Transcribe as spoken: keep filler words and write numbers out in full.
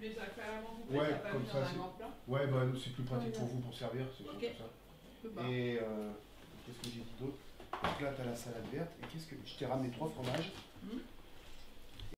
les as carrément coupés, Ouais, t'as pas comme mis ça, dans un c'est- grand plat. Ouais, bah c'est plus pratique Ouais, pour ouais. vous pour servir, c'est Ok. surtout ça. Je peux pas. Et euh, qu'est-ce que j'ai dit d'autre? Donc là, tu as la salade verte. Et qu'est-ce que. Je t'ai ramené trois fromages. Hmm.